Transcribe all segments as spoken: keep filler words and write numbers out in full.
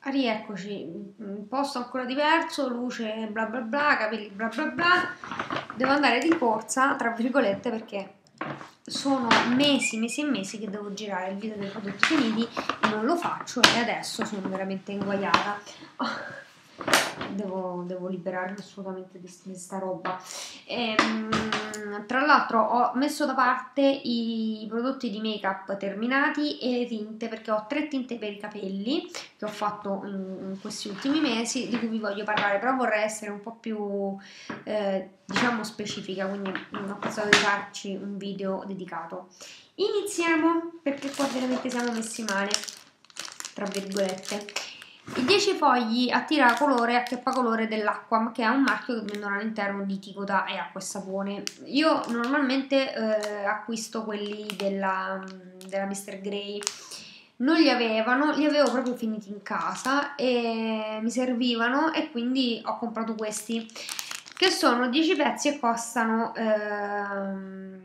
Rieccoci, posto ancora diverso, luce bla bla bla, capelli bla bla bla. Devo andare di corsa, tra virgolette, perché sono mesi, mesi e mesi che devo girare il video dei prodotti finiti e non lo faccio e adesso sono veramente inguaiata. Oh, devo, devo liberarmi assolutamente di questa roba. Ehm, tra l'altro ho messo da parte i prodotti di make up terminati e le tinte, perché ho tre tinte per i capelli che ho fatto in, in questi ultimi mesi, di cui vi voglio parlare, però vorrei essere un po' più eh, diciamo specifica, quindi ho pensato di farci un video dedicato. Iniziamo, perché qua veramente siamo messi male, tra virgolette. I dieci fogli a tiracolore e acchiappacolore dell'Acqua, che è un marchio che vendono all'interno di Ticota e acqua e sapone. Io normalmente eh, acquisto quelli della, della mister Grey. Non li avevano, li avevo proprio finiti in casa e mi servivano e quindi ho comprato questi, che sono dieci pezzi e costano ehm,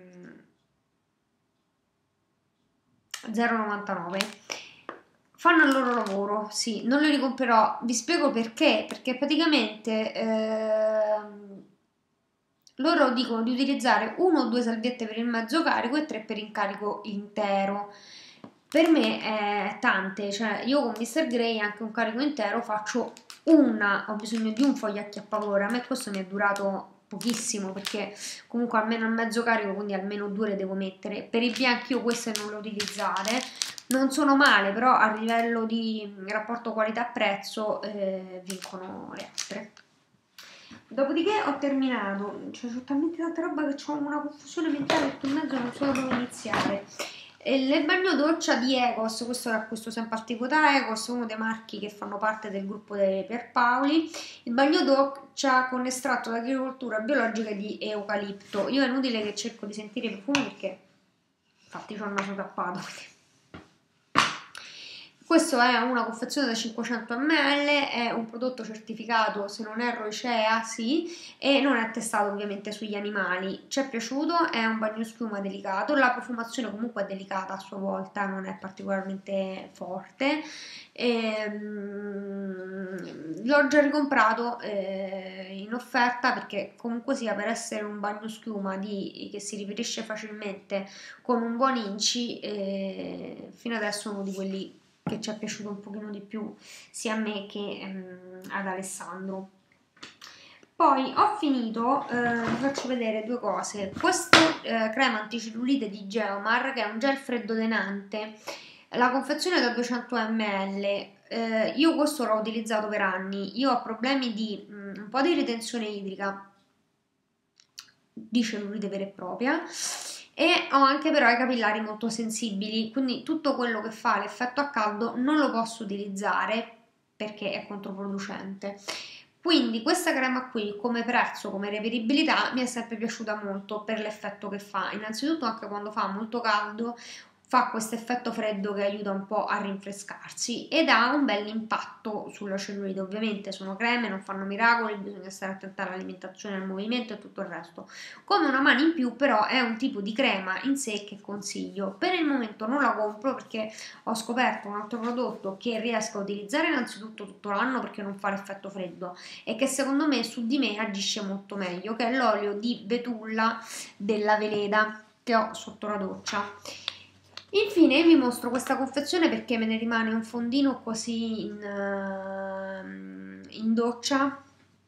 zero virgola novantanove. Fanno il loro lavoro, sì, non li ricomprerò, vi spiego perché, perché praticamente ehm, loro dicono di utilizzare uno o due salviette per il mezzo carico e tre per il carico intero. Per me è tante, cioè io con mister Grey anche un carico intero faccio una, ho bisogno di un foglio acchiappacolore, a me questo mi è durato pochissimo perché comunque almeno il mezzo carico, quindi almeno due le devo mettere. Per i bianchi io queste non le utilizzare, non sono male, però a livello di rapporto qualità-prezzo eh, vincono le altre. Dopodiché ho terminato, cioè c'ho talmente tanta roba che ho una confusione mentale qui in mezzo, non so da dove iniziare. E il bagno doccia di Ecos, questo lo acquisto sempre al Ticota Ecos, uno dei marchi che fanno parte del gruppo dei Pierpaoli. Il bagno doccia con estratto d'agricoltura biologica di eucalipto. Io è inutile che cerco di sentire i profumi perché infatti c'ho il naso tappato. Questo è una confezione da cinquecento millilitri, è un prodotto certificato, se non erro, I C E A, sì, e non è testato ovviamente sugli animali. Ci è piaciuto, è un bagnoschiuma delicato, la profumazione comunque è delicata a sua volta, non è particolarmente forte. Ehm, l'ho già ricomprato eh, in offerta perché comunque sia, per essere un bagnoschiuma di, che si riferisce facilmente con un buon inci, eh, fino adesso è uno di quelli che ci è piaciuto un pochino di più sia a me che ehm, ad Alessandro. Poi ho finito, eh, vi faccio vedere due cose. Questo eh, crema anticellulite di Geomar, che è un gel freddo drenante. La confezione è da duecento millilitri. Eh, io questo l'ho utilizzato per anni. Io ho problemi di mh, un po' di ritenzione idrica, di cellulite vera e propria, e ho anche però i capillari molto sensibili, quindi tutto quello che fa l'effetto a caldo non lo posso utilizzare perché è controproducente. Quindi questa crema qui come prezzo, come reperibilità mi è sempre piaciuta molto per l'effetto che fa. Innanzitutto anche quando fa molto caldo fa questo effetto freddo che aiuta un po' a rinfrescarsi ed ha un bel impatto sulla cellulite. Ovviamente sono creme, non fanno miracoli, bisogna stare attenti all'alimentazione, al movimento e tutto il resto. Come una mano in più però è un tipo di crema in sé che consiglio. Per il momento non la compro perché ho scoperto un altro prodotto che riesco a utilizzare innanzitutto tutto l'anno perché non fa l'effetto freddo e che secondo me su di me agisce molto meglio, che è l'olio di betulla della Veleda che ho sotto la doccia. Infine vi mostro questa confezione perché me ne rimane un fondino così in, uh, in doccia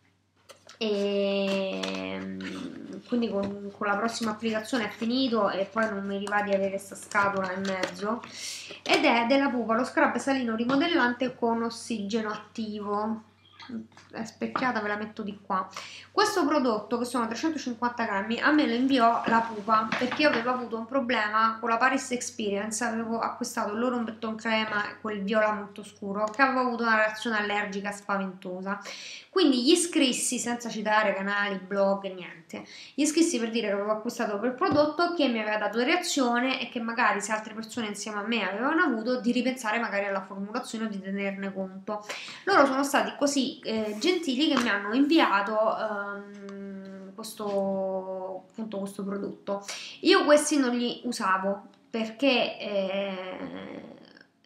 e quindi con, con la prossima applicazione è finito e poi non mi va di avere questa scatola in mezzo, ed è della Pupa lo scrub salino rimodellante con ossigeno attivo. È specchiata, ve la metto di qua. Questo prodotto, che sono trecentocinquanta grammi, a me lo inviò la Pupa perché io avevo avuto un problema con la Paris Experience. Avevo acquistato il loro ombretton crema, quel viola molto scuro, che avevo avuto una reazione allergica spaventosa. Quindi gli iscrissi, senza citare canali, blog, niente, gli iscrissi per dire che avevo acquistato quel prodotto, che mi aveva dato reazione e che magari se altre persone insieme a me avevano avuto, di ripensare magari alla formulazione o di tenerne conto. Loro sono stati così eh, gentili che mi hanno inviato ehm, questo, appunto, questo prodotto. Io questi non li usavo perché eh,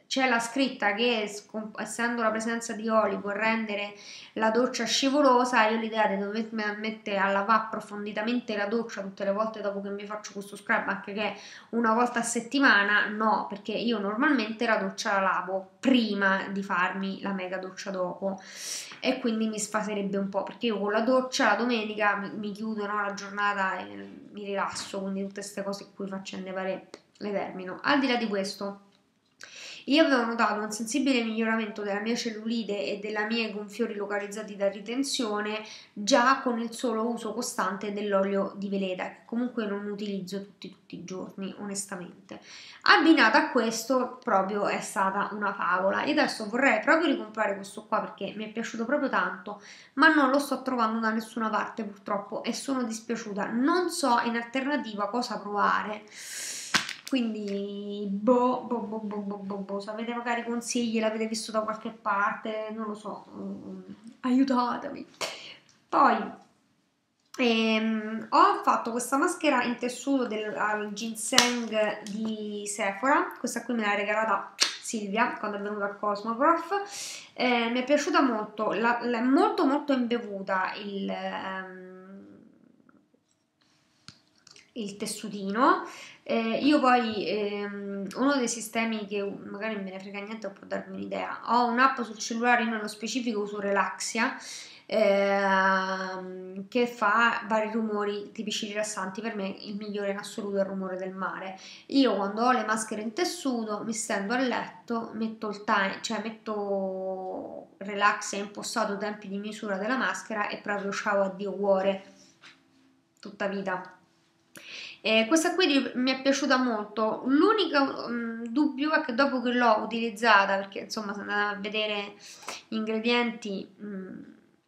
c'è la scritta che essendo la presenza di oli può rendere la doccia scivolosa, io l'idea di dovermi mettere a lavare approfonditamente la doccia tutte le volte dopo che mi faccio questo scrub, anche che una volta a settimana, no, perché io normalmente la doccia la lavo prima di farmi la mega doccia dopo, e quindi mi sfaserebbe un po', perché io con la doccia la domenica mi, mi chiudo, no, la giornata e mi rilasso, quindi tutte queste cose qui faccende varie le termino. Al di là di questo, io avevo notato un sensibile miglioramento della mia cellulite e della mia gonfiori localizzati da ritenzione già con il solo uso costante dell'olio di veleta, che comunque non utilizzo tutti, tutti i giorni, onestamente. Abbinata a questo proprio è stata una favola. Io adesso vorrei proprio ricomprare questo qua perché mi è piaciuto proprio tanto, ma non lo sto trovando da nessuna parte purtroppo e sono dispiaciuta. Non so in alternativa cosa provare. Quindi, boh, boh, boh, boh, boh, boh, boh, se avete magari consigli, l'avete visto da qualche parte, non lo so, um, aiutatemi. Poi, ehm, ho fatto questa maschera in tessuto del, al ginseng di Sephora, questa qui me l'ha regalata Silvia quando è venuta al Cosmoprof, eh, mi è piaciuta molto, la, la, è molto molto imbevuta il... Um, il tessutino. Eh, io poi ehm, uno dei sistemi che magari non me ne frega niente, può darmi un'idea, ho un'app sul cellulare, io nello specifico uso Relaxia, ehm, che fa vari rumori tipici rilassanti. Per me il migliore in assoluto è il rumore del mare. Io quando ho le maschere in tessuto mi stendo a letto, metto il time, cioè metto Relaxia impostato tempi di misura della maschera e proprio ciao addio cuore, tutta vita. Eh, questa qui mi è piaciuta molto. L'unico um, dubbio è che dopo che l'ho utilizzata, perché insomma se andate a vedere gli ingredienti, um,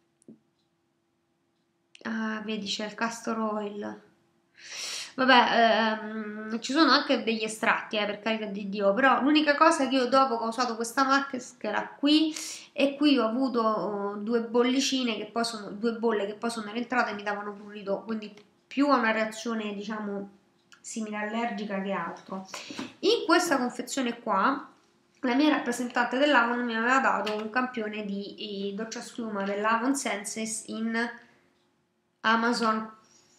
ah, vedi c'è il castor oil, vabbè, ehm, ci sono anche degli estratti, eh, per carità di Dio, però l'unica cosa che io dopo che ho usato questa maschera qui, e qui ho avuto oh, due bollicine che poi sono due bolle che poi sono entrate e mi davano prurito, quindi più a una reazione diciamo simile allergica che altro. In questa confezione qua la mia rappresentante dell'Avon mi aveva dato un campione di doccia schiuma dell'Avon Senses in Amazon.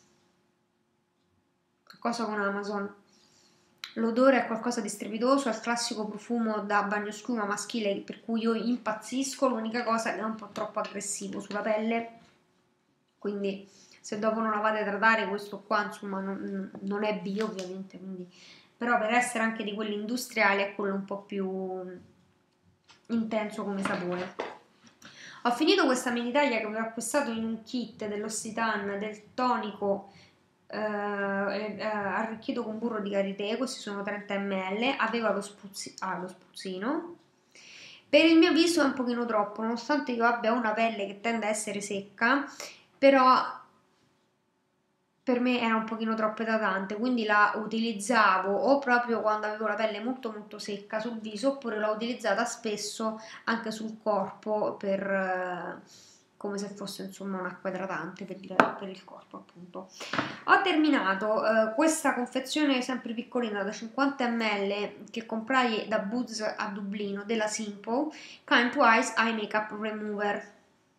Cosa con Amazon? L'odore è qualcosa di strepitoso, è il classico profumo da bagnoschiuma maschile per cui io impazzisco. L'unica cosa è che è un po' troppo aggressivo sulla pelle, quindi se dopo non la fate tratare, questo qua insomma non, non è bio ovviamente, quindi, però per essere anche di quelli industriali è quello un po' più intenso come sapore. Ho finito questa mini taglia che avevo acquistato in un kit dell'Ossitan del tonico eh, eh, arricchito con burro di karité, questi sono trenta millilitri, aveva lo, spruzzi, ah, lo spruzzino. Per il mio viso è un pochino troppo, nonostante io abbia una pelle che tende a essere secca, però per me era un pochino troppo idratante, quindi la utilizzavo o proprio quando avevo la pelle molto molto secca sul viso, oppure l'ho utilizzata spesso anche sul corpo per eh, come se fosse insomma un'acqua idratante per il, per il corpo appunto. Ho terminato eh, questa confezione sempre piccolina da cinquanta millilitri che comprai da Boots a Dublino della Simple, Kind Twice Eye Makeup Remover.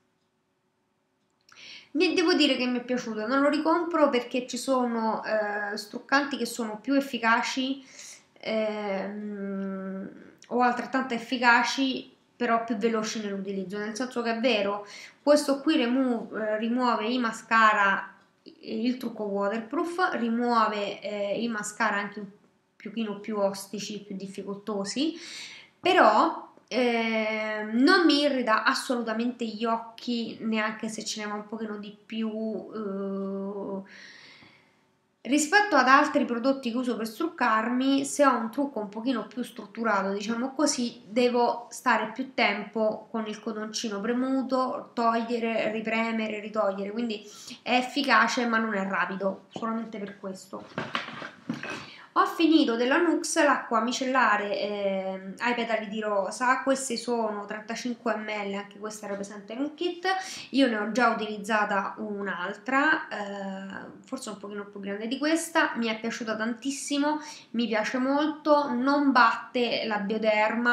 Devo dire che mi è piaciuto, non lo ricompro perché ci sono eh, struccanti che sono più efficaci ehm, o altrettanto efficaci però più veloci nell'utilizzo, nel senso che è vero, questo qui rimu eh, rimuove i mascara, il trucco waterproof, rimuove eh, i mascara anche un pochino più ostici, più difficoltosi, però Eh, non mi irrita assolutamente gli occhi, neanche se ce ne va un pochino di più eh, rispetto ad altri prodotti che uso per struccarmi. Se ho un trucco un pochino più strutturato, diciamo così, devo stare più tempo con il cotoncino premuto, togliere, ripremere, ritogliere, quindi è efficace ma non è rapido, solamente per questo. Ho finito della Nux l'acqua micellare eh, ai petali di rosa, questi sono trentacinque millilitri, anche questa era presente in un kit, io ne ho già utilizzata un'altra, eh, forse un pochino più grande di questa, mi è piaciuta tantissimo, mi piace molto, non batte la Bioderma,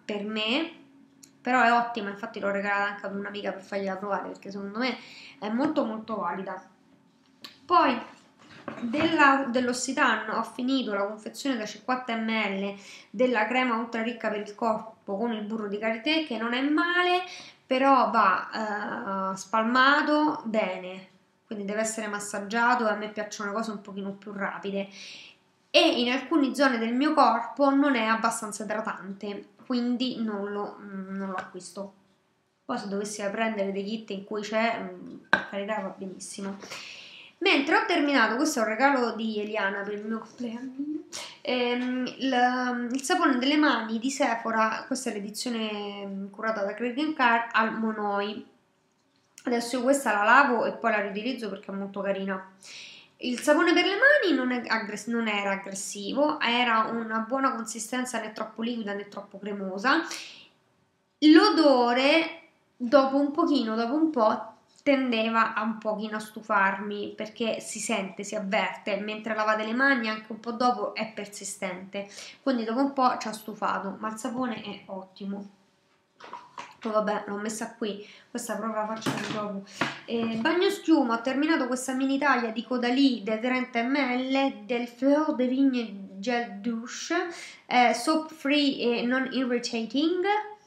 per me, però è ottima, infatti l'ho regalata anche ad un'amica per fargliela provare perché secondo me è molto molto valida. Poi della, dell'Ossitan ho finito la confezione da cinquanta millilitri della crema ultra ricca per il corpo con il burro di karité, che non è male, però va eh, spalmato bene, quindi deve essere massaggiato e a me piacciono le cose un pochino più rapide, e in alcune zone del mio corpo non è abbastanza idratante, quindi non lo, non lo acquisto. Poi se dovessi prendere dei kit in cui c'è, per carità, va benissimo. Mentre ho terminato, questo è un regalo di Eliana per il mio compleanno, ehm, il, il sapone delle mani di Sephora, questa è l'edizione curata da Credit Card al Monoi. Adesso io questa la lavo e poi la riutilizzo perché è molto carina. Il sapone per le mani non, è aggress- non era aggressivo, era una buona consistenza, né troppo liquida né troppo cremosa. L'odore, dopo un pochino, dopo un po', tendeva a un pochino a stufarmi, perché si sente, si avverte, mentre lavate le mani anche un po' dopo è persistente, quindi dopo un po' ci ha stufato, ma il sapone è ottimo. Poi vabbè, l'ho messa qui, questa proprio la faccio dopo. Eh, bagno schiuma, ho terminato questa mini taglia di Caudalie dei trenta millilitri del Fleur de Vigne Gel Douche, eh, soap free e non irritating.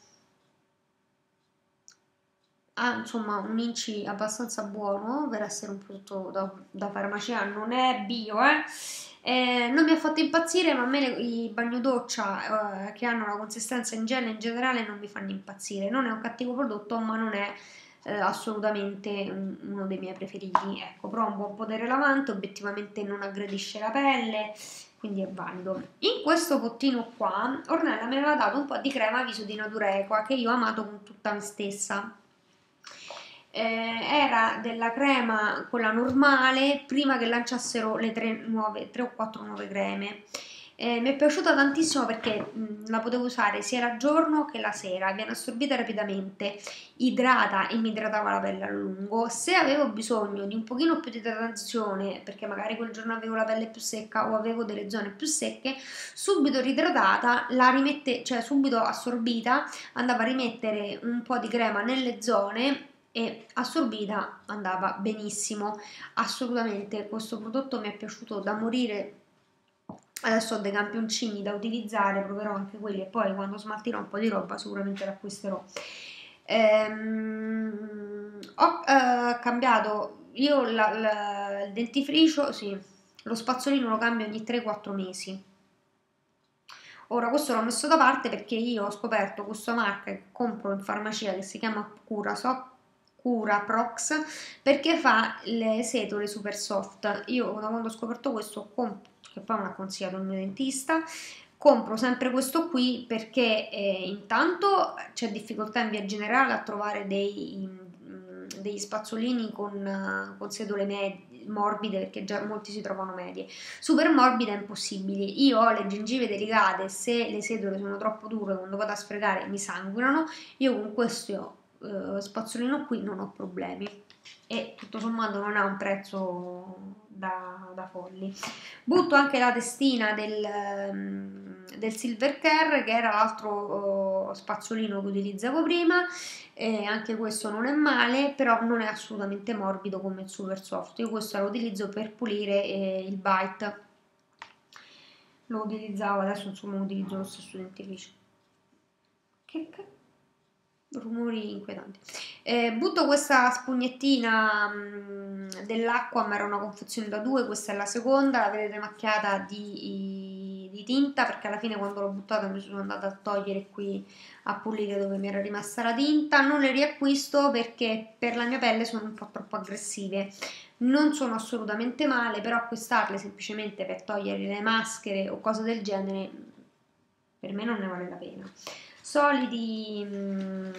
Ha insomma un inci abbastanza buono per essere un prodotto da, da farmacia, non è bio, eh. Eh, non mi ha fatto impazzire, ma a me le, i bagnodoccia eh, che hanno la consistenza in gel in generale non mi fanno impazzire. Non è un cattivo prodotto, ma non è eh, assolutamente un, uno dei miei preferiti. Ecco, però ha un buon potere lavante, obiettivamente non aggredisce la pelle, quindi è valido. In questo pottino qua Ornella mi aveva dato un po' di crema viso di Natura Equa che io ho amato con tutta me stessa. Eh, era della crema quella normale prima che lanciassero le tre, nuove, tre o quattro nuove creme. Eh, mi è piaciuta tantissimo perché mh, la potevo usare sia la giorno che la sera, viene assorbita rapidamente, idrata e mi idratava la pelle a lungo. Se avevo bisogno di un pochino più di idratazione, perché magari quel giorno avevo la pelle più secca o avevo delle zone più secche, subito ridratata, la rimette, cioè subito assorbita, andava a rimettere un po' di crema nelle zone e assorbita andava benissimo. Assolutamente questo prodotto mi è piaciuto da morire. Adesso ho dei campioncini da utilizzare, proverò anche quelli e poi quando smaltirò un po' di roba sicuramente l'acquisterò. Ehm, ho eh, cambiato io la, la, il dentifricio, sì, lo spazzolino lo cambio ogni tre quattro mesi. Ora questo l'ho messo da parte perché io ho scoperto questa marca che compro in farmacia che si chiama Curasoc, Curaprox, perché fa le setole super soft. Io da quando ho scoperto questo compro, che poi me l'ha consigliato il mio dentista, compro sempre questo qui perché eh, intanto c'è difficoltà in via generale a trovare dei, mm, degli spazzolini con, con setole medie, morbide, perché già molti si trovano medie. Super morbide è impossibile. Io ho le gengive delicate, se le setole sono troppo dure quando vado a sfregare mi sanguinano. Io con questo uh, spazzolino qui non ho problemi e tutto sommato non ha un prezzo da, da folli. Butto anche la testina del, um, del Silver Care, che era l'altro uh, spazzolino che utilizzavo prima, e anche questo non è male, però non è assolutamente morbido come il Super Soft. Io questo lo utilizzo per pulire eh, il Bite, lo utilizzavo, adesso insomma utilizzo lo stesso dentifricio. Che cazzo? Rumori inquietanti. Eh, butto questa spugnettina mh, dell'acqua, ma era una confezione da due, questa è la seconda, la vedete macchiata di, di tinta perché alla fine quando l'ho buttata mi sono andata a togliere qui a pulire dove mi era rimasta la tinta. Non le riacquisto perché per la mia pelle sono un po' troppo aggressive. Non sono assolutamente male, però acquistarle semplicemente per togliere le maschere o cose del genere per me non ne vale la pena. Solidi mh,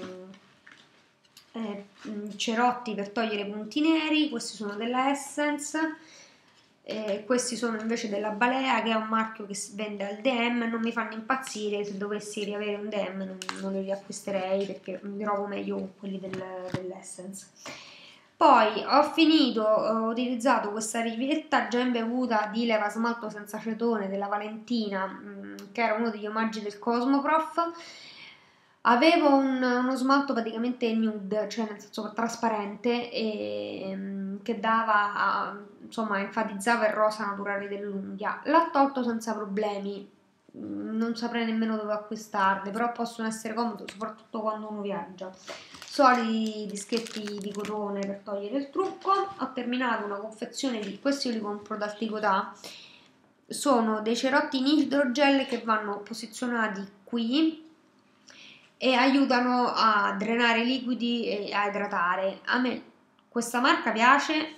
eh, cerotti per togliere i punti neri, questi sono della Essence, eh, questi sono invece della Balea, che è un marchio che si vende al D M. Non mi fanno impazzire, se dovessi riavere un D M non, non li riacquisterei perché mi trovo meglio con quelli del, dell'Essence. Poi ho finito, ho utilizzato questa rivetta già imbevuta di leva smalto senza acetone della Valentina, mh, che era uno degli omaggi del Cosmoprof. Avevo un, uno smalto praticamente nude, cioè nel senso trasparente, e, mm, che dava, a- insomma, enfatizzava il rosa naturale dell'unghia. L'ha tolto senza problemi, mm, non saprei nemmeno dove acquistarle, però possono essere comode soprattutto quando uno viaggia. Soliti dischetti di cotone per togliere il trucco. Ho terminato una confezione di questi, io li compro dal Ticotà. Sono dei cerotti in idrogel che vanno posizionati qui e aiutano a drenare i liquidi e a idratare. A me questa marca piace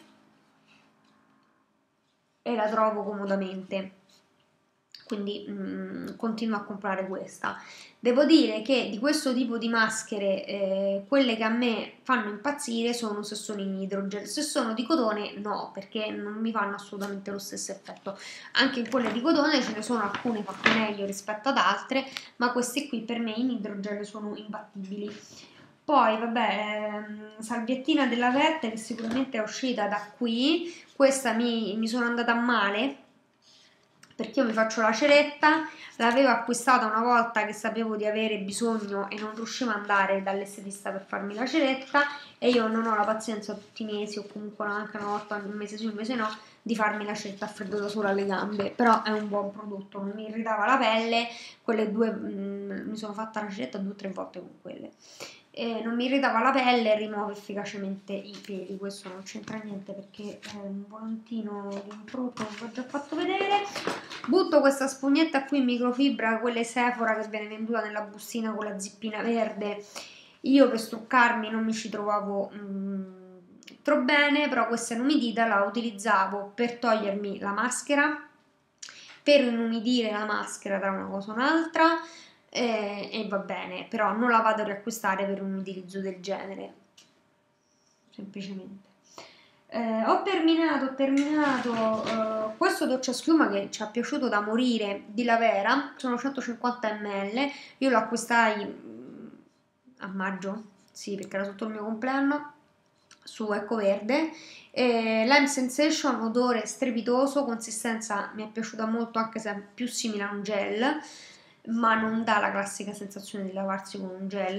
e la trovo comodamente, quindi mm, continuo a comprare questa. Devo dire che di questo tipo di maschere, eh, quelle che a me fanno impazzire sono se sono in idrogel. Se sono di cotone no, perché non mi fanno assolutamente lo stesso effetto. Anche in quelle di cotone ce ne sono alcune fatte meglio rispetto ad altre, ma queste qui per me in idrogel sono imbattibili. Poi vabbè, ehm, salviettina della Vette che sicuramente è uscita da qui. Questa mi, mi sono andata a male perché io mi faccio la ceretta, l'avevo acquistata una volta che sapevo di avere bisogno e non riuscivo ad andare dall'estetista per farmi la ceretta, e io non ho la pazienza tutti i mesi, o comunque anche una volta, un mese sì, un mese no, di farmi la ceretta a freddo da sola alle gambe. Però è un buon prodotto, non mi irritava la pelle, quelle due, mh, mi sono fatta la ceretta due o tre volte con quelle. E non mi irritava la pelle e rimuove efficacemente i peli. Questo non c'entra niente perché è un volantino di un prodotto che vi ho già fatto vedere. Butto questa spugnetta qui in microfibra, quelle Sephora che viene venduta nella bustina con la zippina verde. Io per struccarmi non mi ci trovavo mm, troppo bene, però questa inumidita la utilizzavo per togliermi la maschera, per inumidire la maschera tra una cosa e un'altra, eh, e va bene, però non la vado a riacquistare per un utilizzo del genere, semplicemente. Eh, ho terminato, ho terminato eh, questo doccia schiuma che ci è piaciuto da morire, di Lavera, sono centocinquanta millilitri, io lo acquistai mm, a maggio, sì, perché era sotto il mio compleanno, su Ecoverde. eh, Lime Sensation, odore strepitoso, consistenza mi è piaciuta molto anche se è più simile a un gel, ma non dà la classica sensazione di lavarsi con un gel,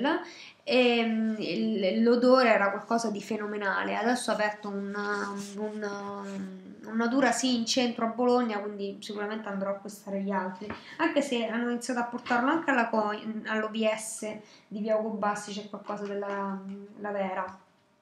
e l'odore era qualcosa di fenomenale. Adesso ho aperto un, un, un Natura sì in centro a Bologna, quindi sicuramente andrò a acquistare gli altri, anche se hanno iniziato a portarlo anche alla all'O B S di Via Ugo Bassi, c'è qualcosa della la vera.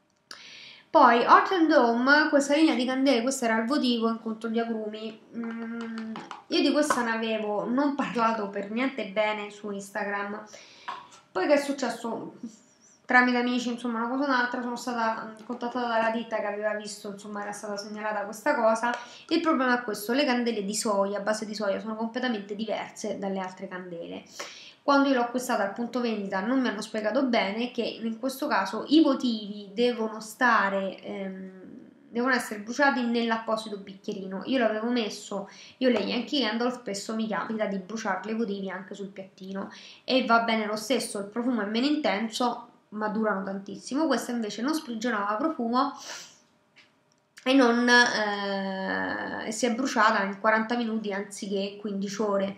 Poi Hot and Home, questa linea di candele, questo era il votivo in conto di agrumi. Mm, io di questa ne avevo non parlato per niente bene su Instagram. Poi che è successo? Tramite amici, insomma, una cosa o un'altra, sono stata contattata dalla ditta che aveva visto, insomma, era stata segnalata questa cosa. Il problema è questo: le candele di soia, a base di soia, sono completamente diverse dalle altre candele. Quando io l'ho acquistata al punto vendita non mi hanno spiegato bene che in questo caso i votivi devono stare, ehm, devono essere bruciati nell'apposito bicchierino. Io l'avevo messo, io le Yankee Candle spesso mi capita di bruciarle i votivi anche sul piattino e va bene lo stesso, il profumo è meno intenso ma durano tantissimo. Questa invece non sprigionava profumo e non eh, si è bruciata in quaranta minuti anziché quindici ore.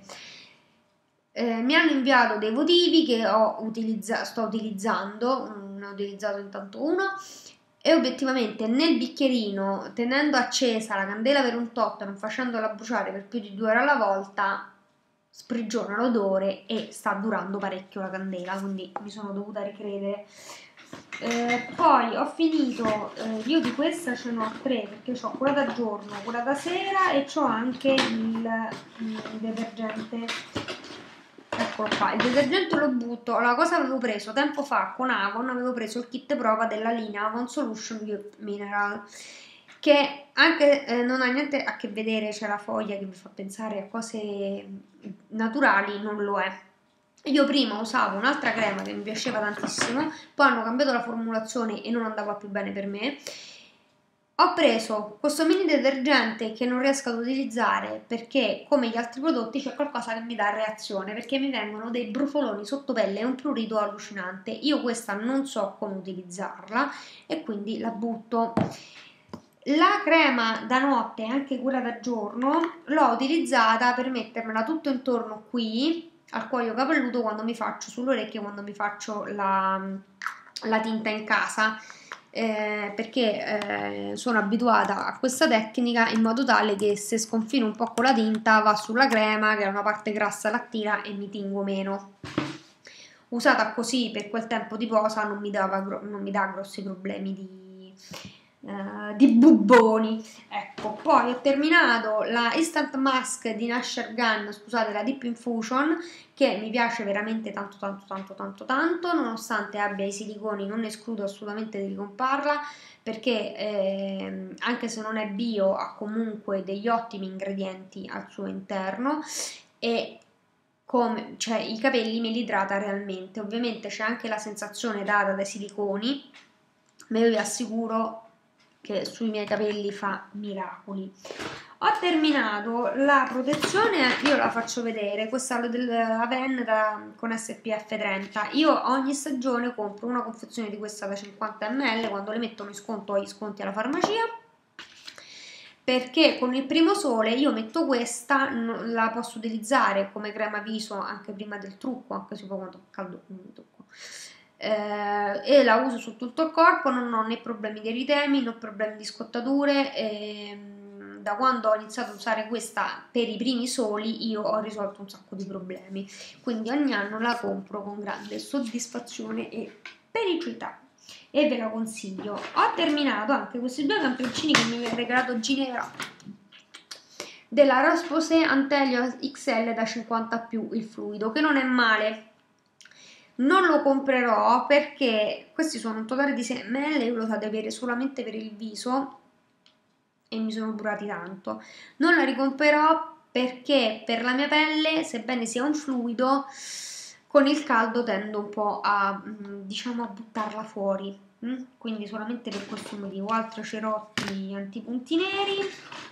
Eh, mi hanno inviato dei votivi che ho utilizza- sto utilizzando, ne ho utilizzato intanto uno, e obiettivamente nel bicchierino, tenendo accesa la candela per un tot, non facendola bruciare per più di due ore alla volta, sprigiona l'odore e sta durando parecchio la candela, quindi mi sono dovuta ricredere. Eh, poi ho finito, eh, io di questa ce ne ho tre, perché ho quella da giorno, quella da sera e ho anche il, il detergente. Eccolo qua, il detergente lo butto. La cosa avevo preso tempo fa con Avon, avevo preso il kit prova della linea Avon Solution Youth Mineral, che anche eh, non ha niente a che vedere, c'è la foglia che vi fa pensare a cose naturali, non lo è. Io prima usavo un'altra crema che mi piaceva tantissimo, poi hanno cambiato la formulazione e non andava più bene per me. Ho preso questo mini detergente che non riesco ad utilizzare perché, come gli altri prodotti, c'è qualcosa che mi dà reazione, perché mi vengono dei brufoloni sotto pelle e un prurito allucinante. Io questa non so come utilizzarla e quindi la butto. La crema da notte, anche quella da giorno, l'ho utilizzata per mettermela tutto intorno qui, al cuoio capelluto quando mi faccio sulle orecchie, quando mi faccio la, la tinta in casa, eh, perché eh, sono abituata a questa tecnica in modo tale che se sconfino un po' con la tinta va sulla crema, che è una parte grassa lattina, e mi tingo meno. Usata così per quel tempo di posa non mi, dava, non mi dà grossi problemi di, uh, di bubboni. Ecco, poi ho terminato la Instant Mask di Nasher Gun, scusate, la Deep Infusion, che mi piace veramente tanto tanto tanto tanto tanto, nonostante abbia i siliconi non escludo assolutamente di ricomprarla, perché eh, anche se non è bio ha comunque degli ottimi ingredienti al suo interno e come, cioè, i capelli me li idrata realmente. Ovviamente c'è anche la sensazione data dai siliconi, ma io vi assicuro che sui miei capelli fa miracoli. Ho terminato la protezione, io la faccio vedere, questa è dell'Aven con S P F trenta. Io ogni stagione compro una confezione di questa da cinquanta millilitri, quando le mettono in sconto ho gli sconti alla farmacia, perché con il primo sole io metto questa, la posso utilizzare come crema viso anche prima del trucco, anche se poi quando fa caldo non mi tocco. Eh, e la uso su tutto il corpo, non ho né problemi di eritemi né problemi di scottature. E, da quando ho iniziato a usare questa per i primi soli io ho risolto un sacco di problemi, quindi ogni anno la compro con grande soddisfazione e felicità e ve la consiglio. Ho terminato anche questi due campioncini che mi ha regalato Ginevra della Roche-Posay Antelio X L da cinquanta più, il fluido, che non è male. Non lo comprerò perché questi sono un totale di sei millilitri, io lo so di avere solamente per il viso e mi sono durati tanto. Non la ricomprerò perché per la mia pelle, sebbene sia un fluido, con il caldo tendo un po' a, diciamo, a buttarla fuori, quindi solamente per questo motivo. Altri cerotti antipunti neri.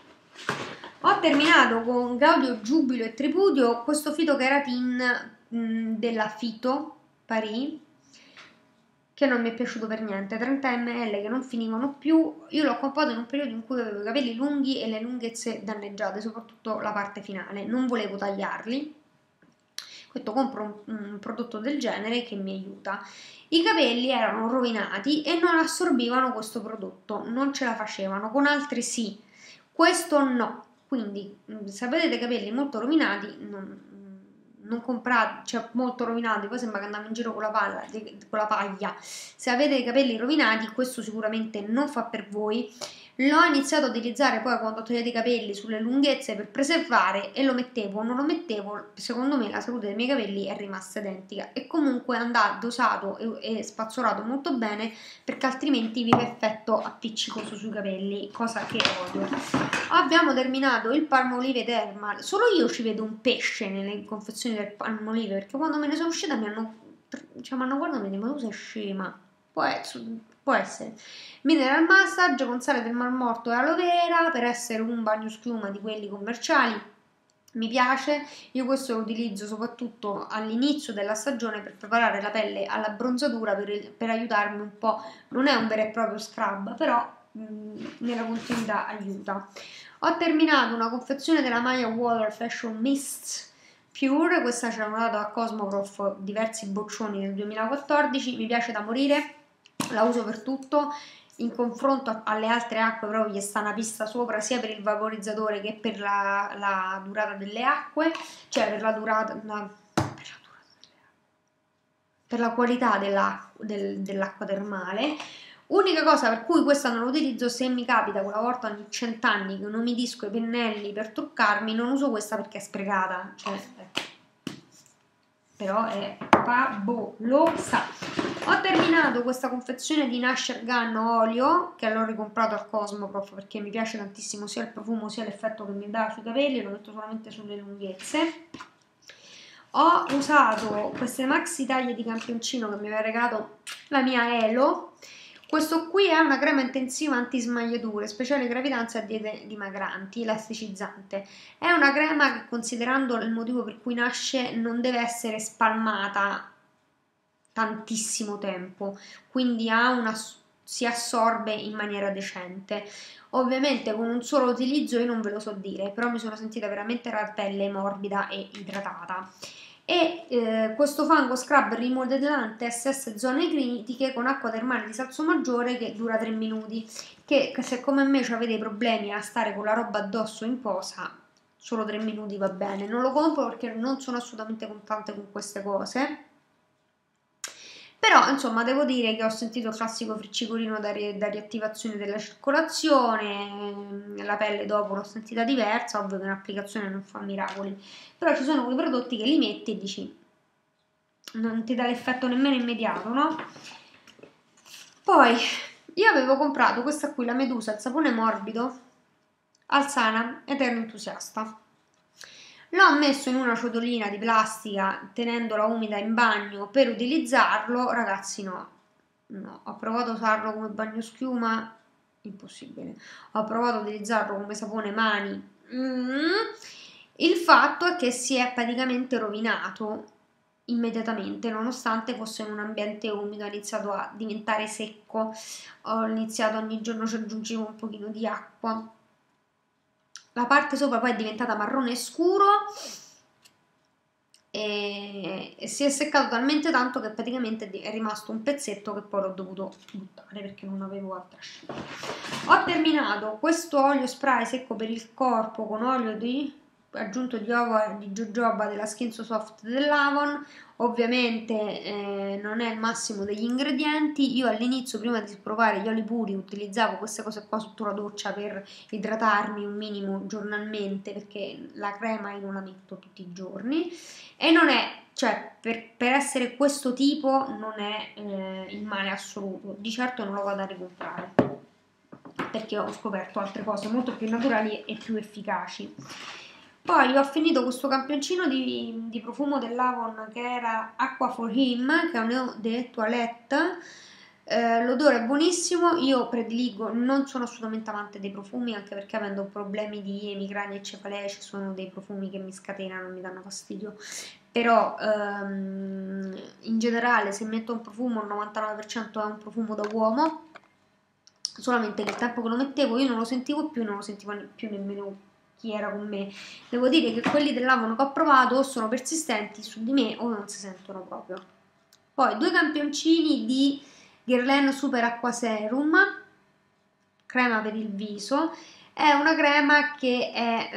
Ho terminato con Gaudio, Giubilo e Tripudio questo fitokeratin della Fito Paris, che non mi è piaciuto per niente, trenta millilitri che non finivano più. Io l'ho comprato in un periodo in cui avevo i capelli lunghi e le lunghezze danneggiate, soprattutto la parte finale, non volevo tagliarli. Ho detto compro un, un prodotto del genere che mi aiuta. I capelli erano rovinati e non assorbivano questo prodotto, non ce la facevano, con altri sì, questo no. Quindi se avete dei capelli molto rovinati non, non comprate, cioè molto rovinati, poi sembra che andiamo in giro con la, palla, con la paglia. Se avete i capelli rovinati questo sicuramente non fa per voi. L'ho iniziato a utilizzare poi quando togliete i capelli sulle lunghezze per preservare, e lo mettevo o non lo mettevo, secondo me la salute dei miei capelli è rimasta identica, e comunque andà dosato e, e spazzolato molto bene, perché altrimenti vi fa effetto appiccicoso sui capelli, cosa che odio. Abbiamo terminato il Palmolive Thermal. Solo io ci vedo un pesce nelle confezioni del Palmolive, perché quando me ne sono uscita mi hanno, cioè, mi hanno guardato e mi hanno detto: ma tu sei scema. Può essere, può essere. Mineral massage con sale del Mar Morto e aloe vera, per essere un bagno schiuma di quelli commerciali. Mi piace, io questo lo utilizzo soprattutto all'inizio della stagione per preparare la pelle alla bronzatura, per, per aiutarmi un po'. Non è un vero e proprio scrub, però mh, nella continuità aiuta. Ho terminato una confezione della Maya Water Fashion Mist Pure, questa ce l'hanno data a Cosmoprof diversi boccioni nel duemilaquattordici, mi piace da morire, la uso per tutto. In confronto alle altre acque proprio gli sta una pista sopra, sia per il vaporizzatore che per la, la durata delle acque, cioè per la durata, la, per la, durata per la qualità dell'acqua del, dell'acqua termale. Unica cosa per cui questa non la utilizzo, se mi capita quella volta ogni cent'anni che non mi disco i pennelli per truccarmi, non uso questa perché è sprecata, cioè, ecco. Però è favolosa. Ho terminato questa confezione di Nasher Gun olio, che l'ho ricomprato al Cosmoprof perché mi piace tantissimo sia il profumo sia l'effetto che mi dà sui capelli, lo metto solamente sulle lunghezze. Ho usato queste maxi taglie di campioncino che mi aveva regalato la mia Elo. Questo qui è una crema intensiva antismagliature, speciale gravidanza e diete dimagranti, elasticizzante. È una crema che, considerando il motivo per cui nasce, non deve essere spalmata tantissimo tempo, quindi ha una, si assorbe in maniera decente. Ovviamente con un solo utilizzo io non ve lo so dire, però mi sono sentita veramente la pelle morbida e idratata. e eh, questo fango scrub rimodellante S S zone critiche con acqua termale di Salso Maggiore che dura tre minuti, che se come me avete problemi a stare con la roba addosso in posa, solo tre minuti va bene. Non lo compro perché non sono assolutamente contante con queste cose, però insomma devo dire che ho sentito il classico friccicolino da, ri da riattivazione della circolazione, la pelle dopo l'ho sentita diversa, ovvio che un'applicazione non fa miracoli, però ci sono quei prodotti che li metti e dici non ti dà l'effetto nemmeno immediato, no? Poi io avevo comprato questa qui, la Medusa, il sapone morbido Alzana ed ero entusiasta. L'ho messo in una ciotolina di plastica tenendola umida in bagno per utilizzarlo. Ragazzi, no, no, ho provato a usarlo come bagnoschiuma, impossibile. Ho provato a utilizzarlo come sapone mani. Mm. Il fatto è che si è praticamente rovinato immediatamente, nonostante fosse in un ambiente umido, ha iniziato a diventare secco. Ho iniziato ogni giorno ci aggiungevo un pochino di acqua. La parte sopra poi è diventata marrone scuro e, e si è seccato talmente tanto che praticamente è rimasto un pezzetto che poi l'ho dovuto buttare perché non avevo altra scelta. Ho terminato questo olio spray secco per il corpo con olio di aggiunto di uova di jojoba della Skin So Soft dell'Avon. Ovviamente eh, non è il massimo degli ingredienti. Io all'inizio, prima di provare gli oli puri, utilizzavo queste cose qua sotto la doccia per idratarmi un minimo giornalmente, perché la crema io non la metto tutti i giorni e non è, cioè per, per essere questo tipo non è eh, il male assoluto. Di certo non lo vado a ricomprare perché ho scoperto altre cose molto più naturali e più efficaci. Poi ho finito questo campioncino di, di profumo dell'Avon che era Aqua for Him, che è un Eau de Toilette. Eh, l'odore è buonissimo, io prediligo, non sono assolutamente amante dei profumi, anche perché avendo problemi di emicrania e cefalee ci sono dei profumi che mi scatenano, mi danno fastidio. Però ehm, in generale se metto un profumo il novantanove per cento è un profumo da uomo, solamente che il tempo che lo mettevo io non lo sentivo più, non lo sentivo più nemmeno chi era con me. Devo dire che quelli dell'Avon che ho provato o sono persistenti su di me o non si sentono proprio. Poi due campioncini di Guerlain Super Acqua Serum, crema per il viso. È una crema che è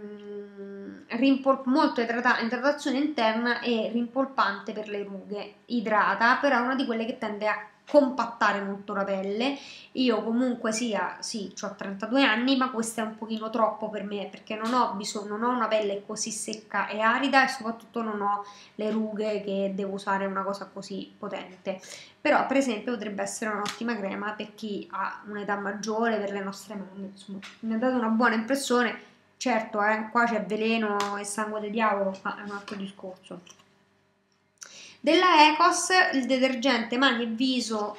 um, molto idrata idratazione interna e rimpolpante per le rughe. Idrata, però è una di quelle che tende a compattare molto la pelle. Io comunque sia, sì, ho trentadue anni, ma questo è un pochino troppo per me perché non ho bisogno, non ho una pelle così secca e arida e soprattutto non ho le rughe che devo usare una cosa così potente. Però per esempio potrebbe essere un'ottima crema per chi ha un'età maggiore, per le nostre mamme, insomma, mi ha dato una buona impressione. Certo, eh, qua c'è veleno e sangue di diavolo, ma è un altro discorso. Della Ecos, il detergente mani e viso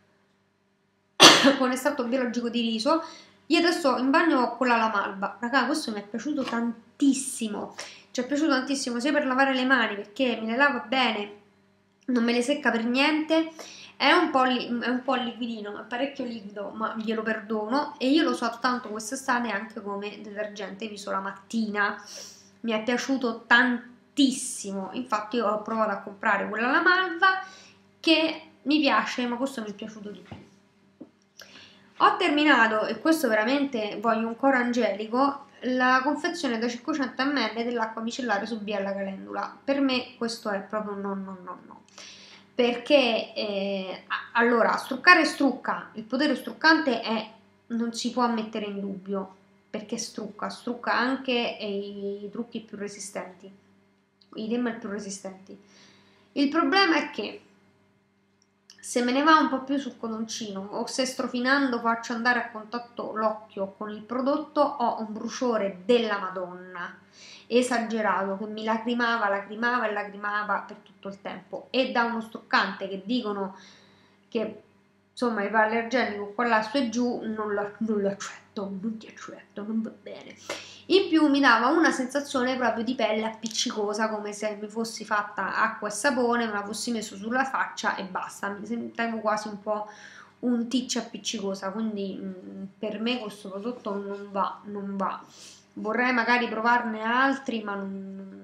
con estratto biologico di riso. Io adesso in bagno con la Lamalva, raga, questo mi è piaciuto tantissimo, ci è piaciuto tantissimo sia per lavare le mani perché me le lava bene, non me le secca per niente, è un po', li è un po' liquidino, è parecchio liquido, ma glielo perdono e io lo so tanto quest'estate anche come detergente viso la mattina, mi è piaciuto tantissimo, infatti io ho provato a comprare quella Lamalva che mi piace, ma questo mi è piaciuto di più. Ho terminato, e questo veramente voglio un coro angelico, la confezione da cinquecento millilitri dell'acqua micellare su Biella Calendula. Per me questo è proprio no no no no. Perché, eh, allora, struccare strucca, il potere struccante è, non si può mettere in dubbio, perché strucca, strucca anche i, i trucchi più resistenti, i rimel più resistenti. Il problema è che se me ne va un po' più sul codoncino o se strofinando faccio andare a contatto l'occhio con il prodotto ho un bruciore della Madonna esagerato che mi lacrimava, lacrimava e lacrimava per tutto il tempo e da uno struccante che dicono che insomma il allergenico qua là su e giù non lo, non lo accetto, non ti accetto, non va bene. In più mi dava una sensazione proprio di pelle appiccicosa, come se mi fossi fatta acqua e sapone, me la fossi messo sulla faccia e basta, mi sentivo quasi un po' un ticcia appiccicosa, quindi mh, per me questo prodotto non va, non va. Vorrei magari provarne altri, ma non,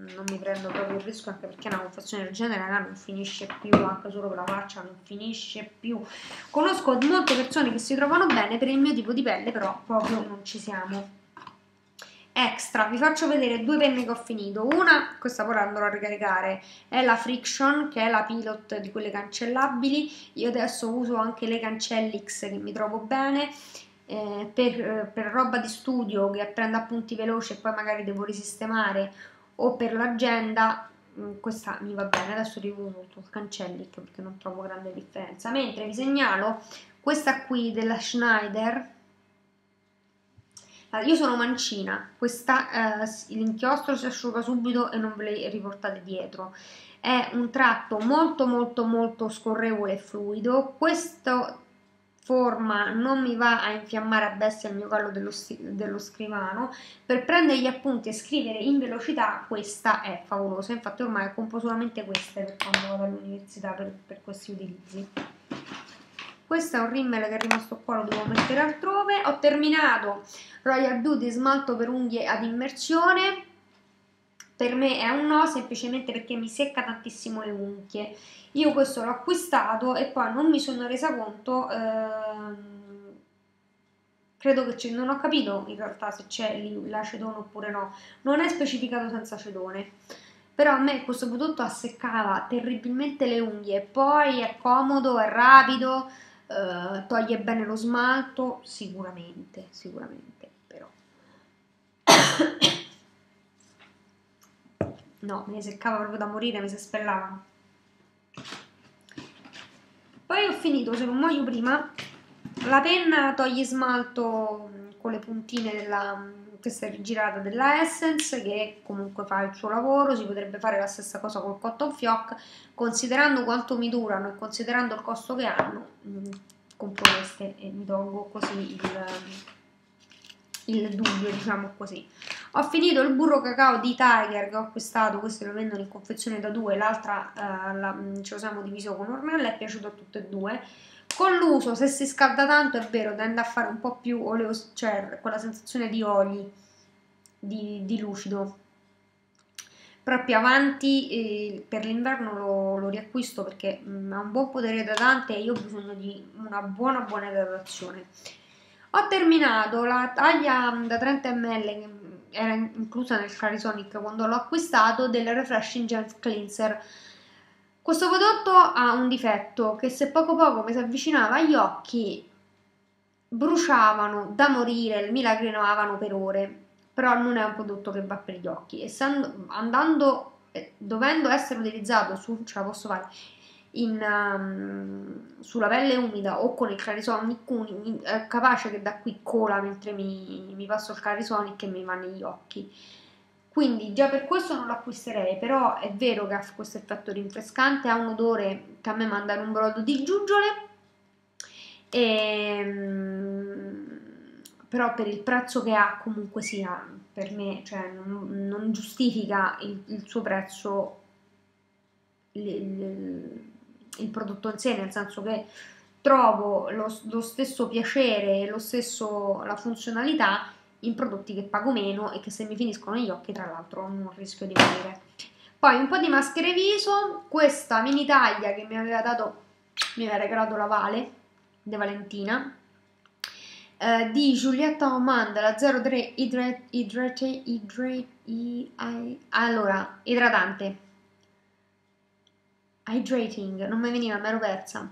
non mi prendo proprio il rischio, anche perché una confezione del genere raga, non finisce più, anche solo per la faccia non finisce più. Conosco molte persone che si trovano bene, per il mio tipo di pelle però proprio non ci siamo. Extra, vi faccio vedere due penne che ho finito. Una, questa poi la andrò a ricaricare, è la Friction, che è la Pilot di quelle cancellabili. Io adesso uso anche le Cancellix, che mi trovo bene. Eh, per, per roba di studio che prendo appunti veloci e poi magari devo risistemare, o per l'agenda, questa mi va bene. Adesso riuso il Cancellic perché non trovo grande differenza. Mentre vi segnalo questa qui della Schneider. Allora, io sono mancina, questa eh, l'inchiostro si asciuga subito e non ve le riportate dietro. È un tratto molto molto molto scorrevole e fluido. Questo forma non mi va a infiammare a bestia il mio collo dello, dello scrivano. Per prendere gli appunti e scrivere in velocità questa è favolosa, infatti ormai compro solamente queste per quando vado all'università per, per questi utilizzi. Questo è un rímel che è rimasto qua, lo devo mettere altrove. Ho terminato Royal Beauty smalto per unghie ad immersione. Per me è un no, semplicemente perché mi secca tantissimo le unghie. Io questo l'ho acquistato e poi non mi sono resa conto, ehm, credo che c'è, non ho capito in realtà se c'è l'acetone oppure no, non è specificato senza acetone, però a me questo prodotto asseccava terribilmente le unghie, poi è comodo, è rapido, eh, toglie bene lo smalto, sicuramente, sicuramente, però no, me ne seccava proprio da morire, mi si spellavano. Poi ho finito, se non muoio prima, la penna toglie smalto con le puntine della, questa è rigirata della Essence, che comunque fa il suo lavoro. Si potrebbe fare la stessa cosa col Cotton Fioc, considerando quanto mi durano e considerando il costo che hanno, mh, compro queste e mi tolgo così il, il dubbio, diciamo così. Ho finito il burro cacao di Tiger che ho acquistato, questo lo vendono in confezione da due, l'altra eh, ce lo siamo diviso con Ornella, è piaciuto a tutte e due. Con l'uso, se si scalda tanto, è vero, tende a fare un po' più oleoso, cioè quella sensazione di oli, di, di lucido. Però più avanti, eh, per l'inverno lo, lo riacquisto perché mh, ha un buon potere idratante e io ho bisogno di una buona buona idratazione. Ho terminato la taglia da trenta millilitri che era inclusa nel Clarisonic quando l'ho acquistato, del Refreshing Gel Cleanser. Questo prodotto ha un difetto, che se poco poco mi si avvicinava agli occhi bruciavano da morire, mi lacrimavano per ore, però non è un prodotto che va per gli occhi. Essendo, andando, eh, dovendo essere utilizzato su, ce la posso fare, in, um, sulla pelle umida o con il Clarisonic, è capace che da qui cola mentre mi, mi passo il Clarisonic e mi va negli occhi. Quindi già per questo non lo acquisterei, però è vero che ha questo effetto rinfrescante, ha un odore che a me manda in un brodo di giuggiole, e, però per il prezzo che ha comunque sia, per me, cioè, non, non giustifica il, il suo prezzo, il, il, il prodotto in sé, nel senso che trovo lo, lo stesso piacere e lo stesso, la funzionalità in prodotti che pago meno e che se mi finiscono gli occhi tra l'altro non rischio di morire. Poi un po' di maschere viso, questa mini taglia che mi aveva dato, mi aveva regalato la Vale De Valentina, eh, di Giulietta Omand, la zero tre Hydrate, Hydrate, Hydrate, Hydrate, allora, idratante, hydrating, non mi veniva, mi ero persa.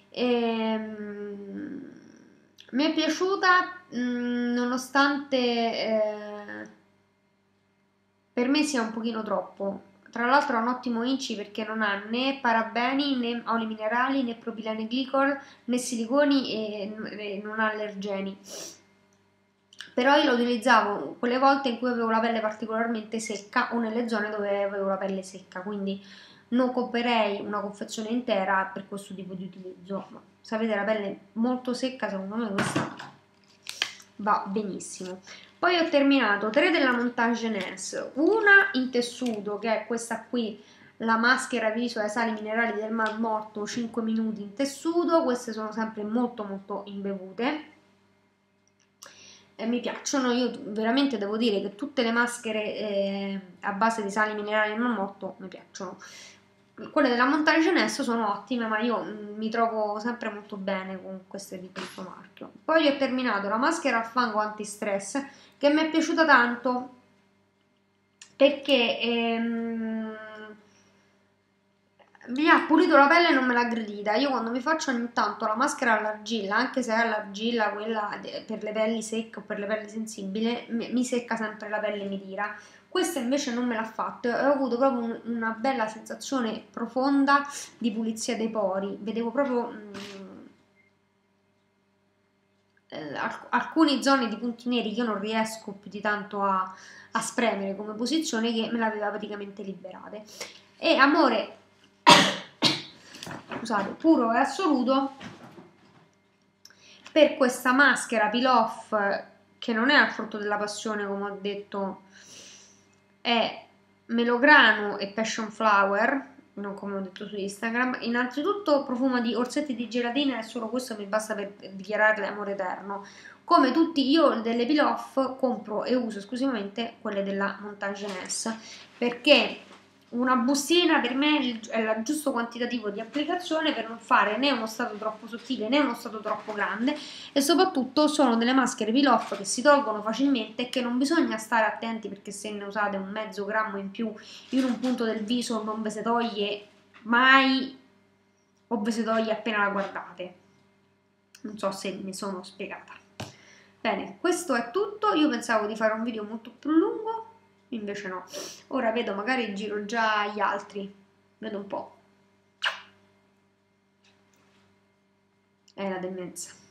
Ehm, mi è piaciuta mh, nonostante eh, per me sia un pochino troppo. Tra l'altro ha un ottimo inci perché non ha né parabeni, né oli minerali, né propilene glicol, né siliconi e, e non ha allergeni. Però io lo utilizzavo quelle volte in cui avevo la pelle particolarmente secca o nelle zone dove avevo la pelle secca, quindi non comprerei una confezione intera per questo tipo di utilizzo. Ma se avete la pelle molto secca, secondo me questa va benissimo. Poi ho terminato tre della Montage Ness, una in tessuto che è questa qui, la maschera viso ai sali minerali del Mar Morto, cinque minuti in tessuto. Queste sono sempre molto molto imbevute. e mi piacciono. Io veramente devo dire che tutte le maschere eh, a base di sali minerali non morto mi piacciono. Quelle della Montagenes sono ottime, ma io mm, mi trovo sempre molto bene con queste di questo marchio. Poi ho terminato la maschera al fango anti-stress, che mi è piaciuta tanto perché ehm, mi ha pulito la pelle e non me l'ha aggredita. Io quando mi faccio ogni tanto la maschera all'argilla, anche se è all'argilla quella de- per le pelli secche o per le pelli sensibili, mi, mi secca sempre la pelle e mi tira. Questa invece non me l'ha fatto e ho avuto proprio un- una bella sensazione profonda di pulizia dei pori. Vedevo proprio mm, eh, alc- alcune zone di punti neri che io non riesco più di tanto a, a spremere come posizione, che me l'aveva praticamente liberate. E amore, scusate, puro e assoluto per questa maschera peel off, che non è al frutto della passione, come ho detto, è melograno e passion flower, non come ho detto su Instagram. Innanzitutto profuma di orsetti di gelatina e solo questo mi basta per dichiararle amore eterno. Come tutti io delle peel off compro e uso esclusivamente quelle della Montagenes, perché una bustina per me è il giusto quantitativo di applicazione per non fare né uno strato troppo sottile né uno strato troppo grande, e soprattutto sono delle maschere peel off che si tolgono facilmente e che non bisogna stare attenti, perché se ne usate un mezzo grammo in più in un punto del viso non ve se toglie mai, o ve se toglie appena la guardate. Non so se mi sono spiegata. Bene, questo è tutto. Io pensavo di fare un video molto più lungo, invece no. Ora vedo, magari giro già gli altri. Vedo un po'. È la demenza.